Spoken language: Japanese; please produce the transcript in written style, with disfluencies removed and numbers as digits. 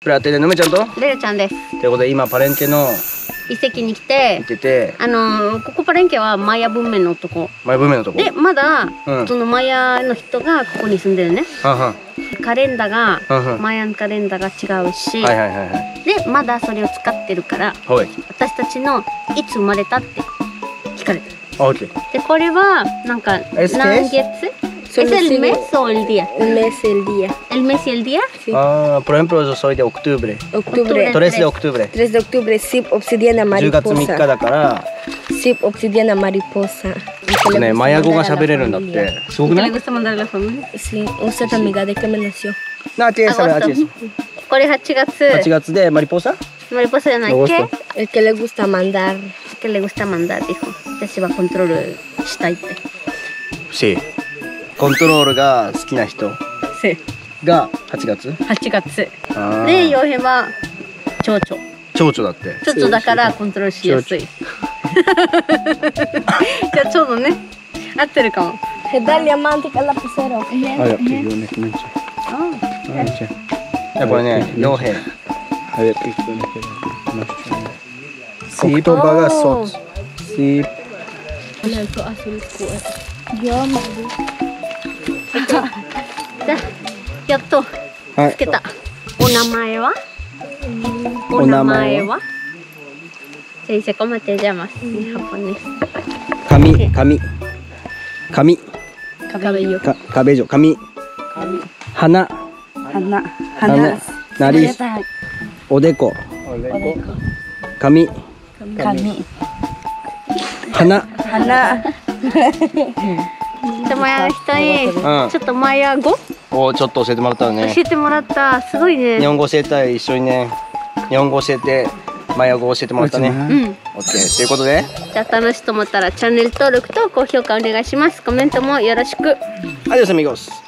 プラテでのめちゃんとレルちゃんです。 ということで今パレンケの遺跡に来て、ここパレンケはマヤ文明のとこ。 マヤ文明のとこで、まだ、そのマヤの人がここに住んでるね。カレンダーが、マヤのカレンダーが違うし、で、まだそれを使ってるから、私たちのいつ生まれたって聞かれてる。で、これは、なんか、何月？Es el mes o el día? El mes y el día. ¿El mes y el día? Sí. Por ejemplo, yo soy de octubre. Octubre. 3 de octubre. 3 de octubre, Sip obsidiana 10月 mariposa. 3日だから、 Sip obsidiana mariposa. ね、マヤ語が喋れるんだって。すごくない？ ¿Le gusta mandar a la familia? Sí, usted amiga, ¿de qué me nació? No, tienes saber, これ8月。 8月でマリポーサ？ mariposa じゃないっけ？ El que le gusta mandar. que le gusta mandar, dijo. 私はコントロールしたいって。 Sí. コントロールが好きな人が8月 ？8月。で、傭兵は蝶々。 蝶々だって。 蝶々だからコントロールしやすい。じゃあちょうどね、合ってるかも。 Dale diamante al lapicero. これね、傭兵。言葉がそう。 やっとつけた。お名前は？お名前は？Se dice cómo te llamas en japonés. 髪。 cabello。 髪。鼻。なり。おでこ。髪。鼻。 マヤの人にちょっとマヤ語をちょっと教えてもらったね。 教えてもらった。すごいね。 日本語教えたい。一緒にね、日本語教えてマヤ語教えてもらったね。オッケーということで、 じゃあ楽しいと思ったらチャンネル登録と高評価お願いします。コメントもよろしく。 アディオスアミゴス。